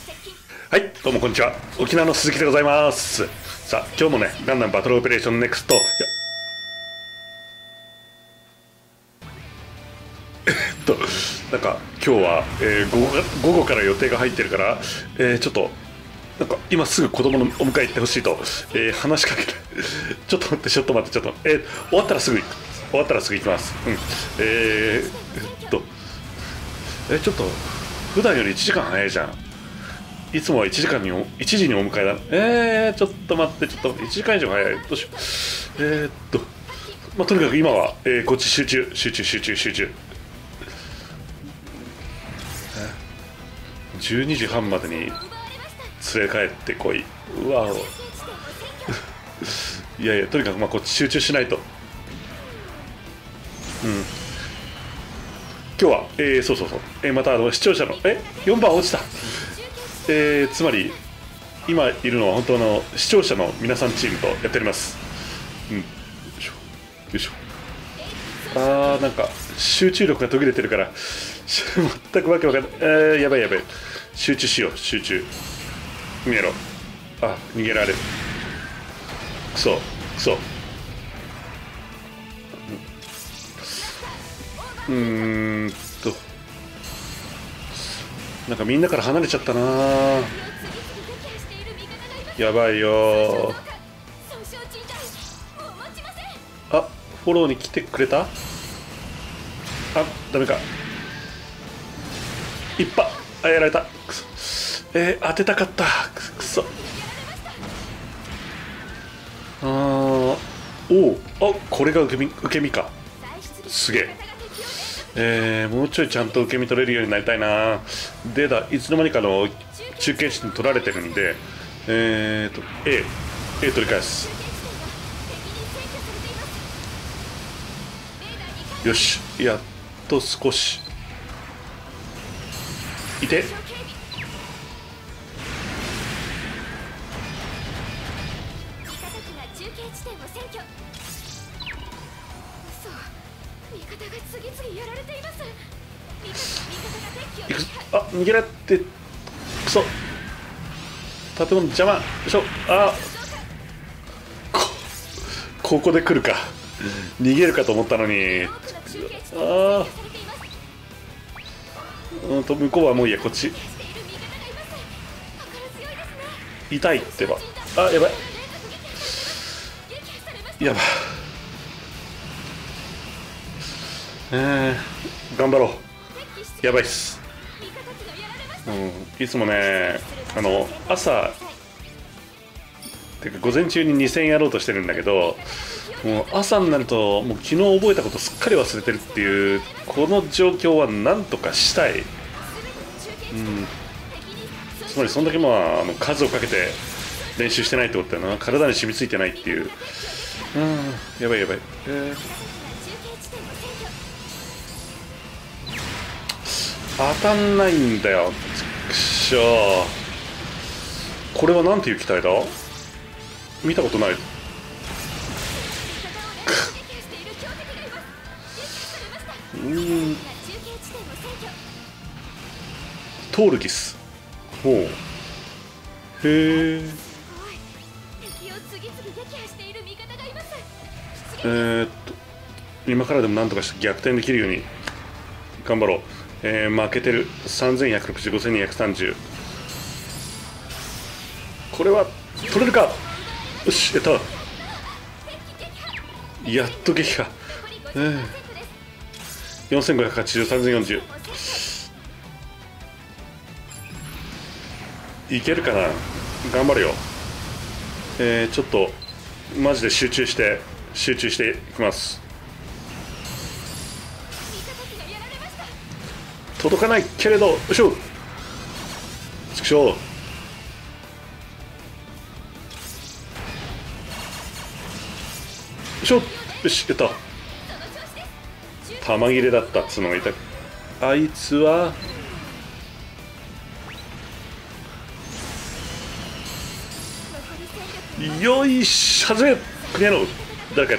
はい、どうもこんにちは。沖縄の鈴木でございます。さあ、今日もね、ガンダムバトルオペレーションネクスト。なんか今日は、午後から予定が入ってるから、ちょっとなんか今すぐ子供のお迎え行ってほしいと、話しかける。ちょっと待って、ちょっと待って、ちょっと、終わったらすぐ行く。終わったらすぐ行きます。うん。ちょっと普段より1時間早いじゃん。いつもは1時にお迎えだ。ちょっと待って、ちょっと1時間以上早い。どうしよう。まあ、とにかく今は、こっち集中。12時半までに連れ帰ってこい。うわお。いやいや、とにかくまあこっち集中しないと。うん。今日は、そう、また視聴者の、4番落ちた。つまり、今いるのは本当の視聴者の皆さんチームとやっております。うん。よいしょ。なんか、集中力が途切れてるから、全くわけわかんない。やばい。集中しよう、集中。見えろ。逃げられる。くそ。なんかみんなから離れちゃったな。やばいよ。フォローに来てくれた。ダメか。一発やられた。くそ。当てたかった。くそ。これが受け身か。すげえ。もうちょいちゃんと受け身取れるようになりたいな。でだ、いつの間にかの中継地点取られてるんで、A 取り返す。よし、やっと少しいて。逃げられて。くそ、建物邪魔。よいしょ。ここで来るか。逃げるかと思ったのに。向こうはもういいや。こっち痛いってば。やばい。頑張ろう。やばいっす。いつもね、朝てか午前中に2戦やろうとしてるんだけど、もう朝になるともう昨日覚えたことすっかり忘れてるっていうこの状況はなんとかしたい。つまりそんだけ数をかけて練習してないってことだよな。体に染みついてないっていう。やばい。当たんないんだよ。くしょー。これはなんていう機体だ。見たことない。トールギス。ほう。へえ。今からでもなんとかして逆転できるように頑張ろう。負けてる。3160、5230。これは取れるか。よし、やった。やっと撃破。4580、3040。いけるかな。頑張るよ。ちょっとマジで集中していきます。届かないけれど、よいしょ。ちくしょう。よし、やった。弾切れだったっつうのがいた。あいつはよいしょ。外れ。クリアの誰か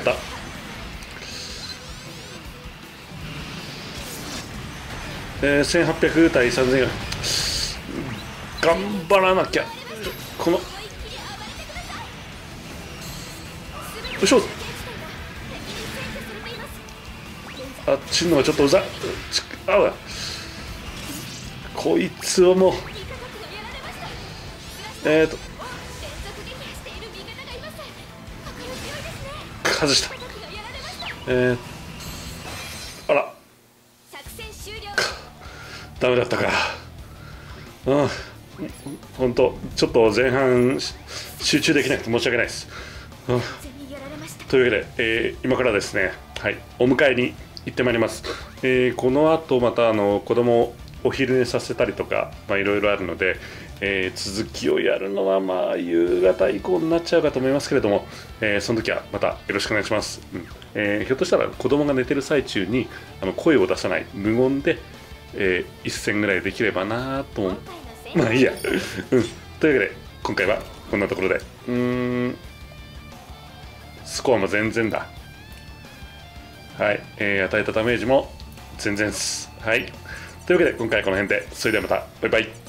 やった。1800対3000。 頑張らなきゃ。このよいしょ。あっちのがちょっとうざい。あうこいつをもう外した。あらダメだったか。うん本当ちょっと前半集中できなくて申し訳ないです。というわけで、今からですね、はい、お迎えに行ってまいります。この後また子供をお昼寝させたりとかいろいろあるので、続きをやるのは夕方以降になっちゃうかと思いますけれども、その時はまたよろしくお願いします。ひょっとしたら子供が寝てる最中に声を出さない無言で、一戦ぐらいできればなと。まあいいや、というわけで今回はこんなところでスコアも全然だ。はい、与えたダメージも全然です。はい、というわけで今回はこの辺で、それではまたバイバイ。